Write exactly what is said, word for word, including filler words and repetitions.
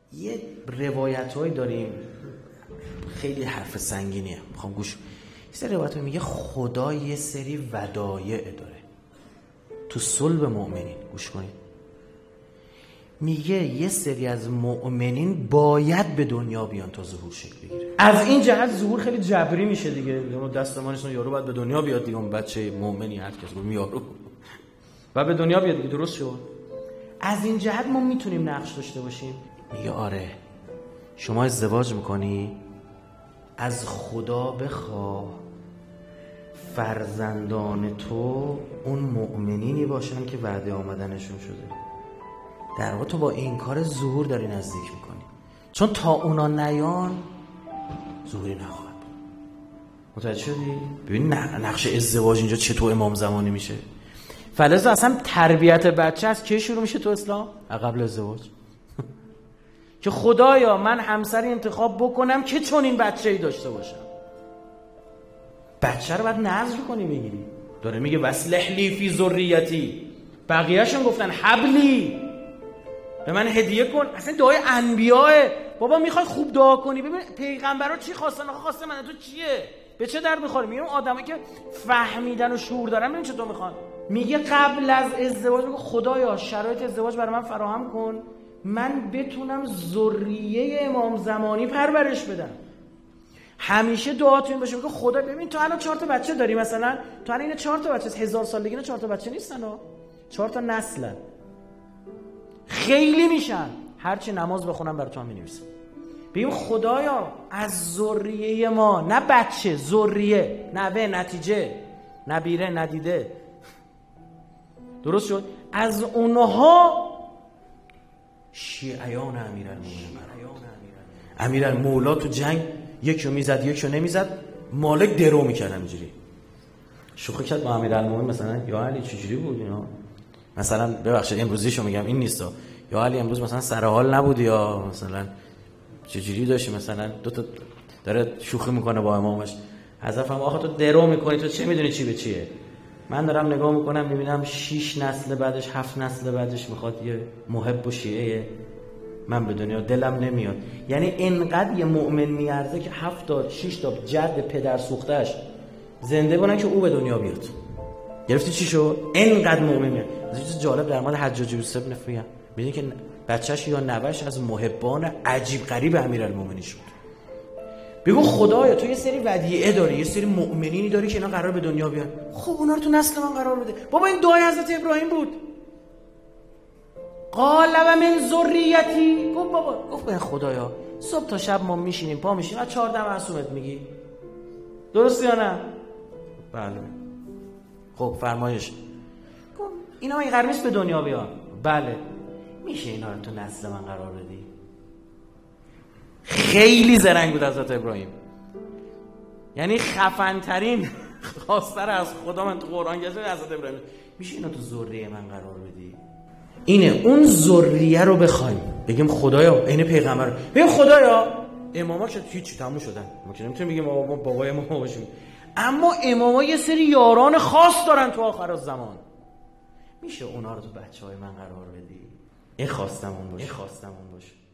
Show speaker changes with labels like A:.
A: یه روایت‌هایی داریم خیلی حرف سنگینیه، میخوام گوش. یه سری روایت‌ها میگه خدا یه سری ودایع داره تو صلب مؤمنین. گوش کنید، میگه یه سری از مؤمنین باید به دنیا بیان تا ظهور شکل بگیره. از این جهت ظهور خیلی جبری میشه دیگه، دست ما نیست یارو باید به دنیا بیاد دیگه، اون بچه مؤمنی هر کس رو میارو و به دنیا بیاد دیگه. درست شد؟ از این جهت ما میتونیم نقش داشته باشیم. میگه آره، شما ازدواج میکنی، از خدا بخواه فرزندان تو اون مؤمنینی باشن که وعده آمدنشون شده. در واقع تو با این کار ظهور داری نزدیک میکنی، چون تا اونا نیان ظهوری نخواهد بود. متوجه شدی؟ ببین نقش ازدواج اینجا چطور امام زمانی میشه. فلذا اصلا تربیت بچه از کی شروع میشه تو اسلام؟ قبل ازدواج. که خدایا من همسری انتخاب بکنم که چون این بچه‌ای داشته باشم. بچه رو باید نذر کنی بگیری. داره میگه وصلح لی فی ذریتی، بقیه‌شون گفتن حبلی، به من هدیه کن. اصلا دعای انبیاء. بابا میخوای خوب دعا کنی، ببین پیغمبرا چی خواستن، آخه خواسته من تو چیه، به چه درد میخوره. میگم آدمایی که فهمیدن و شعور دارن ببین چطور میخوان. میگه قبل از ازدواج میگه خدایا شرایط ازدواج برای من فراهم کن، من بتونم ذریه امام زمانی پرورش بدم. همیشه دعاتون این باشه، میگه خدا ببین تو الان چهار تا بچه داری، مثلا تو الان این چهار تا بچه هزار سالگی، نه چهار تا بچه نیستن ها، چهار تا نسلن، خیلی میشن. هرچی نماز بخونم برای تو هم می‌نویسم. ببین خدایا از ذریه ما، نه بچه، ذریه، نه نتیجه، نبیره، ندیده. درست شد؟ از اونها شیعیان امیرالمومنین، امیرالمولا تو جنگ یکیو میزد یکیو نمیزد، مالک درو میکرد همینجوری. شوخی کرد با امیرالمومنین مثلا یا علی چجوری بود اینا؟ مثلا ببخشید امروزیشو میگم این نیستا، یا علی امروز مثلا سر حال نبودی، یا مثلا چجوری داشتی، مثلا دو تا داره شوخی میکنه با امامش. حضرت فرمود آخه تو درو میکنی، تو چه میدونی چی به چیه؟ من دارم نگاه میکنم میبینم شش نسل بعدش، هفت نسل بعدش میخواد یه محب و شیعه من به دنیا، دلم نمیاد. یعنی اینقدر یه مؤمن میارزه که هفت تا شش تا جد پدر سوختش زنده بودن که او به دنیا بیاد. گرفتی چی شد؟ اینقدر مؤمن میاد. از چیز جالب در مورد حجاج یوسف نفیه میگه که بچه‌ش یا نوش از محبان عجیب غریب امیرالمومنین شد. بگو خدایا تو یه سری ودیعه داری، یه سری مؤمنینی داری که اینا قرار به دنیا بیان، خب اونا رو تو نسل من قرار بده. بابا این دعای حضرت ابراهیم بود. قال و من ذریتی، گفت بابا گفت به خدایا صبح تا شب ما میشینیم پا میشیم از چهارده معصومت میگی، درست یا نه؟ بله. خب فرمایش گفت اینا این قرار نیست به دنیا بیان. بله. میشه اینا رو تو نسل من قرار بدی؟ خیلی زرنگ بود حضرت ابراهیم، یعنی خفن ترین خواسته از خدا من تو قرآن گذاشته حضرت ابراهیم. میشه اینا تو ذریه من قرار بدی؟ اینه اون ذریه رو بخوایم بگیم خدایا این پیغمبر، بگیم خدایا اماما شد هیچی تموم شدن، ما که نمیتونیم بگیم بابا بابای ما باشیم، اما اماما یه سری یاران خاص دارن تو آخر الزمان، میشه اونا رو تو بچهای من قرار بدی؟ این خواستمون باشه، این خواستمون باشه.